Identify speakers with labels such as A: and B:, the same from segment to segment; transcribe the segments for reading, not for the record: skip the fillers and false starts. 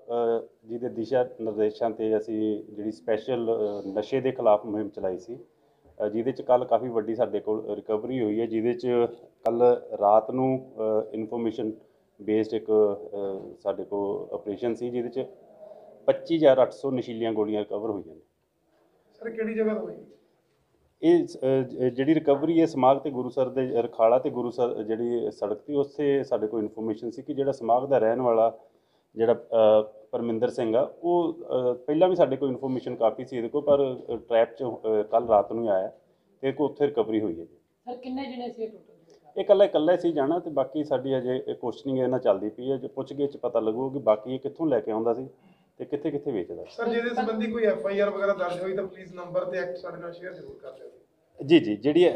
A: ਜਿਹਦੇ ਦਿਸ਼ਾ ਨਿਰਦੇਸ਼ਾਂ 'ਤੇ ਅਸੀਂ ਜਿਹੜੀ ਸਪੈਸ਼ਲ ਨਸ਼ੇ ਦੇ ਖਿਲਾਫ ਮੁਹਿੰਮ ਚਲਾਈ ਸੀ, ਜਿਹਦੇ 'ਚ ਕੱਲ੍ਹ ਕਾਫੀ ਵੱਡੀ ਸਾਡੇ ਕੋਲ ਰਿਕਵਰੀ ਹੋਈ ਹੈ, ਜਿਹਦੇ 'ਚ ਕੱਲ੍ਹ ਰਾਤ ਨੂੰ ਇਨਫੋਰਮੇਸ਼ਨ ਬੇਸਡ ਇੱਕ ਸਾਡੇ ਕੋਲ ਆਪਰੇਸ਼ਨ ਸੀ, ਜਿਹਦੇ 'ਚ 25,800 ਨਸ਼ੀਲੀਆਂ ਗੋਲੀਆਂ ਰਿਕਵਰ ਹੋਈਆਂ ਨੇ।
B: ਸਰ ਕਿਹੜੀ ਜਗ੍ਹਾ ਤੋਂ ਹੋਈ?
A: ਇਹ ਜਿਹੜੀ ਰਿਕਵਰੀ ਹੈ ਸਮਾਗ ਤੇ ਗੁਰੂਸਰ ਦੇ ਰਖਾਲਾ ਤੇ ਗੁਰੂਸਰ ਜਿਹੜੀ ਸੜਕ ਸੀ, ਉੱਥੇ ਸਾਡੇ ਕੋਲ ਇਨਫੋਰਮੇਸ਼ਨ ਸੀ ਕਿ ਜਿਹੜਾ ਸਮਾਗ ਦਾ ਰਹਿਣ ਵਾਲਾ ਜਿਹੜਾ ਪਰਮਿੰਦਰ ਸਿੰਘ ਆ, ਉਹ ਪਹਿਲਾਂ ਵੀ ਸਾਡੇ ਕੋਲ ਇਨਫੋਰਮੇਸ਼ਨ ਕਾਫੀ ਸੀ ਇਹਦੇ ਕੋਲ, ਪਰ ਟਰੈਪ 'ਚ ਕੱਲ੍ਹ ਰਾਤ ਨੂੰ ਆਇਆ ਤੇ ਉੱਥੇ ਰਿਕਵਰੀ ਹੋਈ ਹੈ।
C: ਸਰ ਕਿੰਨੇ ਜਣੇ ਸੀ ਟੋਟਲ?
A: ਇਹ ਇਕੱਲਾ ਸੀ ਜਾਣਾ, ਤੇ ਬਾਕੀ ਸਾਡੀ ਅਜੇ ਕੁਐਸਚਨਿੰਗ ਇਹਨਾਂ ਚੱਲਦੀ ਪਈ ਹੈ। ਜੇ ਪੁੱਛਗਿੱਛ 'ਚ ਪਤਾ ਲੱਗੂ ਕਿ ਬਾਕੀ ਇਹ ਕਿੱਥੋਂ ਲੈ ਕੇ ਆਉਂਦਾ ਸੀ ਤੇ ਕਿੱਥੇ ਕਿੱਥੇ ਵੇਚਦਾ।
B: ਸਰ ਜਿਹਦੇ ਸੰਬੰਧੀ ਕੋਈ FIR ਵਗੈਰਾ ਦਰਜ ਹੋਈ ਤਾਂ ਪਲੀਜ਼ ਨੰਬਰ ਤੇ ਐਕਟ ਸਾਡੇ ਨਾਲ ਸ਼ੇਅਰ ਜ਼ਰੂਰ ਕਰ ਦਿਓ।
A: ਜੀ ਜਿਹੜੀ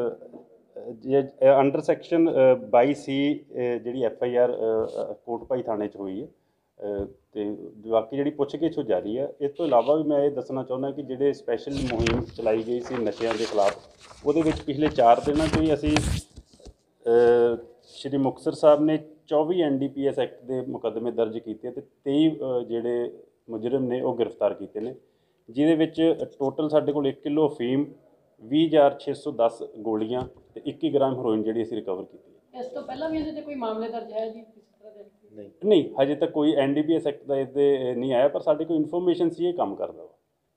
A: ਅੰਡਰ ਸੈਕਸ਼ਨ 22C ਜਿਹੜੀ FIR ਕੋਟਭਾਈ ਥਾਣੇ 'ਚ ਹੋਈ ਹੈ, ਤੇ ਬਾਕੀ ਜਿਹੜੀ ਪੁੱਛਗਿੱਛ ਉਹ ਜਾਰੀ ਹੈ। ਇਸ ਤੋਂ ਇਲਾਵਾ ਵੀ ਮੈਂ ਇਹ ਦੱਸਣਾ ਚਾਹੁੰਦਾ ਕਿ ਜਿਹੜੇ ਸਪੈਸ਼ਲ ਮੁਹਿੰਮ ਚਲਾਈ ਗਈ ਸੀ ਨਸ਼ਿਆਂ ਦੇ ਖਿਲਾਫ, ਉਹਦੇ ਵਿੱਚ ਪਿਛਲੇ 4 ਦਿਨਾਂ 'ਚ ਹੀ ਅਸੀਂ ਸ਼੍ਰੀ ਮੁਕਤਸਰ ਸਾਹਿਬ ਨੇ 24 NDPS ਐਕਟ ਦੇ ਮੁਕੱਦਮੇ ਦਰਜ ਕੀਤੇ ਤੇ 23 ਜਿਹੜੇ ਮੁਜਰਮ ਨੇ ਉਹ ਗ੍ਰਿਫਤਾਰ ਕੀਤੇ ਨੇ, ਜਿਹਦੇ ਵਿੱਚ ਟੋਟਲ ਸਾਡੇ ਕੋਲ 1 ਕਿਲੋ ਅਫੀਮ, 20,610 ਗੋਲੀਆਂ ਤੇ 21 ਗ੍ਰਾਮ ਹੈਰੋਇਨ ਜਿਹੜੀ ਅਸੀਂ ਰਿਕਵਰ ਕੀਤੀ ਹੈ।
C: ਇਸ ਤੋਂ ਪਹਿਲਾਂ ਵੀ ਇਹਦੇ ਤੇ ਕੋਈ ਮਾਮਲੇ ਦਰਜ ਹੈ ਜੀ ਕਿਸੇ ਤਰ੍ਹਾਂ ਦੇ?
A: ਨਹੀਂ, ਹਜੇ ਤੱਕ ਕੋਈ NDPS ਐਕਟ ਦਾ ਇਹਦੇ ਨਹੀਂ ਆਇਆ, ਪਰ ਸਾਡੇ ਕੋਲ ਇਨਫੋਰਮੇਸ਼ਨ ਸੀ ਇਹ ਕੰਮ ਕਰਦਾ ਵਾ।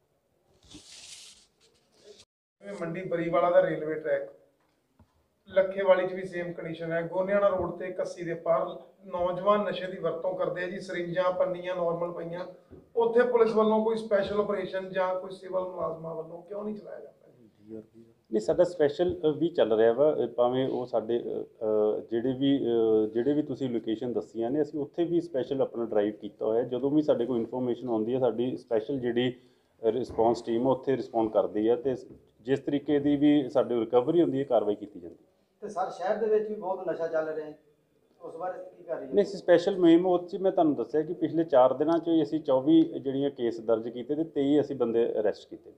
B: ਮੰਡੀ ਬਰੀਵਾਲਾ ਦਾ ਰੇਲਵੇ ਟਰੈਕ, ਲੱਖੇਵਾਲੀ 'ਚ ਵੀ ਸੇਮ ਕੰਡੀਸ਼ਨ ਹੈ। ਗੋਨਿਆਣਾ ਰੋਡ ਤੇ ਕੱਸੀ ਦੇ ਪਾਰ ਨੌਜਵਾਨ ਨਸ਼ੇ ਦੀ ਵਰਤੋਂ ਕਰਦੇ ਆ ਜੀ, ਸਰਿੰਜਾਂ ਪੰਨੀਆਂ ਨਾਰਮਲ ਪਈਆਂ। ਉੱਥੇ ਪੁਲਿਸ ਵੱਲੋਂ ਕੋਈ ਸਪੈਸ਼ਲ ਆਪਰੇਸ਼ਨ ਜਾਂ ਕੋਈ ਸਿਵਲ ਮੁਲਾਜ਼ਮਾਂ ਵੱਲੋਂ ਕਿਉਂ ਨਹੀਂ ਚਲਾਇਆ ਜਾਂਦਾ?
A: ਨਹੀਂ, ਸਾਡਾ ਸਪੈਸ਼ਲ ਵੀ ਚੱਲ ਰਿਹਾ ਵਾ, ਭਾਵੇਂ ਉਹ ਸਾਡੇ ਜਿਹੜੇ ਵੀ ਤੁਸੀਂ ਲੋਕੇਸ਼ਨ ਦੱਸੀਆਂ ਨੇ, ਅਸੀਂ ਉੱਥੇ ਵੀ ਸਪੈਸ਼ਲ ਆਪਣਾ ਡਰਾਈਵ ਕੀਤਾ ਹੋਇਆ। ਜਦੋਂ ਵੀ ਸਾਡੇ ਕੋਲ ਇਨਫੋਰਮੇਸ਼ਨ ਆਉਂਦੀ ਹੈ, ਸਾਡੀ ਸਪੈਸ਼ਲ ਜਿਹੜੀ ਰਿਸਪੌਂਸ ਟੀਮ ਉੱਥੇ ਰਿਸਪੌਂਡ ਕਰਦੀ ਹੈ, ਤੇ ਜਿਸ ਤਰੀਕੇ ਦੀ ਵੀ ਸਾਡੀ ਰਿਕਵਰੀ ਹੁੰਦੀ ਹੈ ਕਾਰਵਾਈ ਕੀਤੀ ਜਾਂਦੀ ਹੈ।
D: ਤੇ ਸਰ ਸ਼ਹਿਰ ਦੇ ਵਿੱਚ ਵੀ ਬਹੁਤ ਨਸ਼ਾ ਚੱਲ ਰਿਹਾ ਹੈ, ਉਸ ਬਾਰੇ ਕੀ ਕਰ ਰਹੀ ਹੈ?
A: ਨਹੀਂ, ਸਪੈਸ਼ਲ ਮੁਹਿੰਮ ਉਹ 'ਚ ਮੈਂ ਤੁਹਾਨੂੰ ਦੱਸਿਆ ਕਿ ਪਿਛਲੇ 4 ਦਿਨਾਂ 'ਚ ਹੀ ਅਸੀਂ 24 ਜਿਹੜੀਆਂ ਕੇਸ ਦਰਜ ਕੀਤੇ ਤੇ 23 ਅਸੀਂ ਬੰਦੇ ਅਰੈਸਟ ਕੀਤੇ ਨੇ।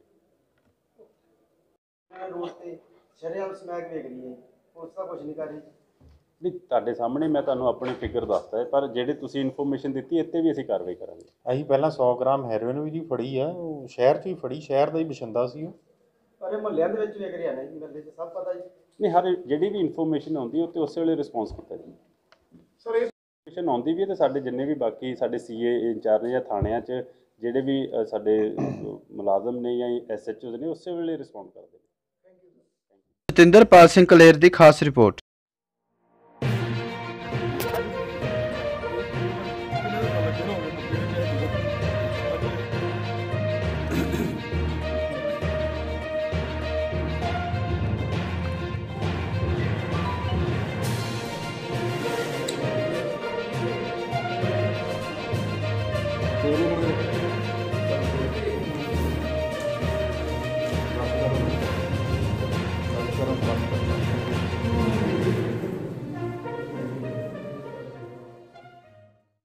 D: ਰੋਡ ਤੇ ਸ਼ਰੇਆਮ ਸਮੈਕ ਵੇਖ ਰਹੀ ਹੈ, ਪੁਲਿਸ ਤਾਂ ਕੁਝ ਨਹੀਂ ਕਰ ਰਹੀ।
A: ਨਹੀਂ, ਤੁਹਾਡੇ ਸਾਹਮਣੇ ਮੈਂ ਤੁਹਾਨੂੰ ਆਪਣੀ ਫਿਗਰ ਦੱਸਦਾ ਹੈ, ਪਰ ਜਿਹੜੇ ਤੁਸੀਂ ਇਨਫੋਰਮੇਸ਼ਨ ਦਿੱਤੀ ਇੱਥੇ ਵੀ ਅਸੀਂ ਕਾਰਵਾਈ ਕਰਾਂਗੇ।
E: ਅਸੀਂ ਪਹਿਲਾਂ 100 ਗ੍ਰਾਮ ਹੈਰੋਇਨ ਵੀ ਜੀ ਫੜੀ ਆ, ਉਹ ਸ਼ਹਿਰ 'ਚ ਹੀ ਫੜੀ, ਸ਼ਹਿਰ ਦਾ ਹੀ ਬਸ਼ਿੰਦਾ ਸੀ ਉਹ।
D: ਪਰ ਇਹ ਮੁਹੱਲਿਆਂ ਦੇ ਵਿੱਚ ਵੇਖ ਰਿਹਾ ਨਾ ਜੀ, ਮੁਹੱਲੇ 'ਚ ਸਭ ਪਤਾ ਜੀ।
A: ਨਹੀਂ, ਹਰ ਜਿਹੜੀ ਵੀ ਇਨਫੋਰਮੇਸ਼ਨ ਆਉਂਦੀ ਉਹ ਤੇ ਉਸੇ ਵੇਲੇ ਰਿਸਪੌਂਸ ਕੀਤਾ ਜੀ।
B: ਸਰ ਇਹ
A: ਇਨਫੋਰਮੇਸ਼ਨ ਆਉਂਦੀ ਵੀ ਹੈ ਤੇ ਸਾਡੇ ਜਿੰਨੇ ਵੀ ਬਾਕੀ ਸਾਡੇ CA ਇੰਚਾਰਜ ਨੇ ਜਾਂ ਥਾਣਿਆਂ 'ਚ ਜਿਹੜੇ ਵੀ ਸਾਡੇ ਮੁਲਾਜ਼ਮ ਨੇ ਜਾਂ SHOs ਨੇ, ਉਸੇ ਵੇਲੇ ਰਿਸਪੌਂਡ ਕਰਦੇ ਨੇ।
F: ਜਤਿੰਦਰਪਾਲ ਸਿੰਘ ਕਲੇਰ ਦੀ ਖਾਸ ਰਿਪੋਰਟ।